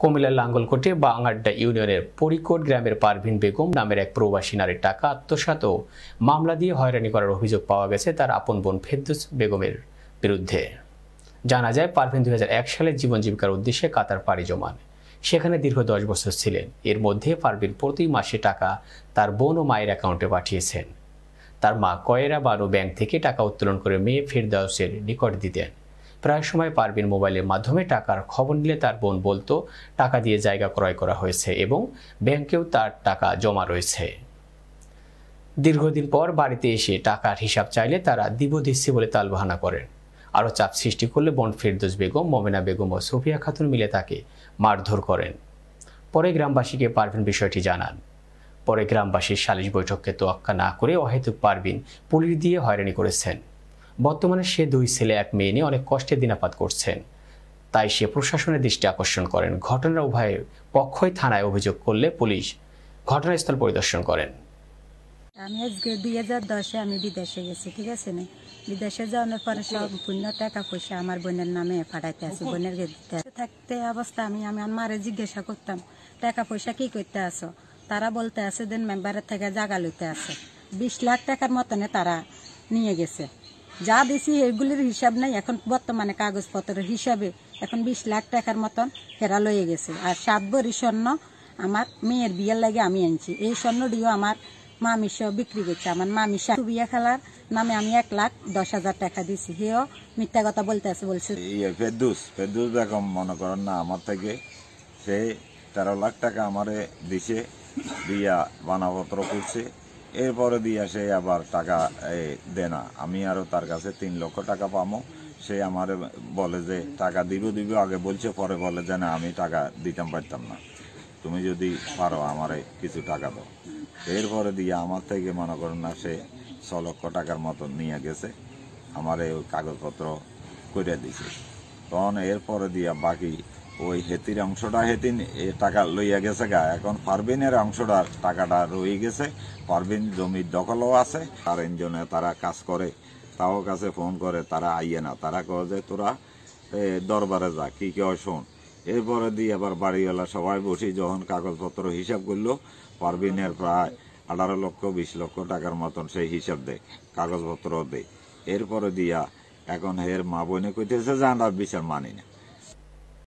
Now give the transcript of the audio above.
কুমিল্লার লাঙ্গলকোটে বাংআড্ডা ইউনিয়নের পরিকোট গ্রামের পারভিন বেগম নামের এক প্রবাসী নারীর টাকা আত্মসাৎ ও মামলা দিয়ে হয়রানি করার অভিযোগ পাওয়া গেছে তার আপন বোন ফেরদৌস বেগমের বিরুদ্ধে। জানা যায়, পারভিন 2001 সালে জীবন জীবিকার উদ্দেশ্যে কাতার পাড়ি জমান। সেখানে দীর্ঘ 10 বছর ছিলেন। এর মধ্যে পারভিন প্রতি মাসে টাকা তার বোন ও মায়ের অ্যাকাউন্টে পাঠিয়েছেন। তার মা কয়েরা বানু ব্যাংক থেকে টাকা উত্তোলন করে মেয়ে ফেরদৌসের নিকট দিতেন। প্রায় সময় পারভিন মোবাইলের মাধ্যমে টাকার খবর নিলে তার বোন বলতো টাকা দিয়ে জায়গা ক্রয় করা হয়েছে এবং ব্যাংকেও তার টাকা জমা রয়েছে। দীর্ঘদিন পর বাড়িতে এসে টাকার হিসাব চাইলে তারা দিব দিচ্ছি বলে তালবাহানা করেন। আরও চাপ সৃষ্টি করলে বোন ফেরদৌস বেগম, মমেনা বেগম ও সুফিয়া খাতুন মিলে তাকে মারধর করেন। পরে গ্রামবাসীকে পারভিন বিষয়টি জানান। পরে গ্রামবাসীর সালিশ বৈঠককে তোয়াক্কা না করে অহেতুক পারভিন পুলিশ দিয়ে হয়রানি করেছেন। বর্তমানে সে 2 ছেলে 1 মেয়ে নিয়ে অনেক কষ্টে দিনাপাত করছেন। তাই সে প্রশাসনের দৃষ্টি আকর্ষণ করেন। ঘটনার উভয় পক্ষই থানায় অভিযোগ করলে পুলিশ ঘটনাস্থল পরিদর্শন করেন। আমি আজকে 2010-এ আমি বিদেশে গেছি, ঠিক আছে না? বিদেশে যাওয়ার পরে সম্পূর্ণ টাকা পয়সা আমার বোনের নামে পাঠাইতে আসি, বোনের দিতে থাকতে অবস্থা আমি আমার মারে জিজ্ঞাসা করতাম টাকা পয়সা কি করতে আসো। তারা বলতে আছে দেন মেম্বারের থেকে জায়গা লইতে আছে। 20 লাখ টাকার মতনে তারা নিয়ে গেছে। যা দিছি এগুলির হিসাব নাই, এখন বর্তমানে কাগজপত্রের হিসাবে এখন 20 লাখ টাকার মতন হেরা লয়ে গেছে। আর 7 ভরি স্বর্ণ আমার মেয়ের বিয়ের লাগে আমি আনছি। এই স্বর্ণটিও আমার মামিসহ বিক্রি করছে। আমার মামিসা বিয়ে খেলার নামে আমি 1,10,000 টাকা দিছি। হেও মিথ্যা কথা বলতে আছে, বলছে ফেরদৌস বেগম মনে করেন না আমার থেকে সে 13 লাখ টাকা আমারে দিছে, দিয়া বানাপত্র করছে। এরপরে দিয়া সে আবার টাকা দেনা, আমি আরো তার কাছে 3 লক্ষ টাকা পাবো। সে আমার বলে যে টাকা দিব আগে বলছে, পরে বলে যে না আমি টাকা দিতাম পারতাম না, তুমি যদি পারো আমারে কিছু টাকা দাও। এরপরে দিয়ে আমার থেকে মনে করেন না সে 6 লক্ষ টাকার মতন নিয়ে গেছে, আমার ওই কাগজপত্র করে দিছে। তখন এরপরে দিয়া বাকি ওই হেতির অংশটা হেতিন টাকা লইয়া গেছে গা। এখন পারভিনের অংশটা টাকাটা রয়ে গেছে। পারভিন জমির দখলও আছে। আর ইঞ্জনে তারা কাজ করে, তাও কাছে ফোন করে, তারা আইয়ে না। তারা কয় যে তোরা দরবারে যা, কি কয় শোন। এরপরে দিয়ে আবার বাড়িওয়ালা সবাই বসি যখন কাগজপত্র হিসাব করলো, পারভিনের প্রায় 18 লক্ষ 20 লক্ষ টাকার মতন সেই হিসাব দেয়, কাগজপত্র দেয়। এরপরে দিয়া এখন এর মা বোনে কইতেছে যে আমরা বিচার মানি না।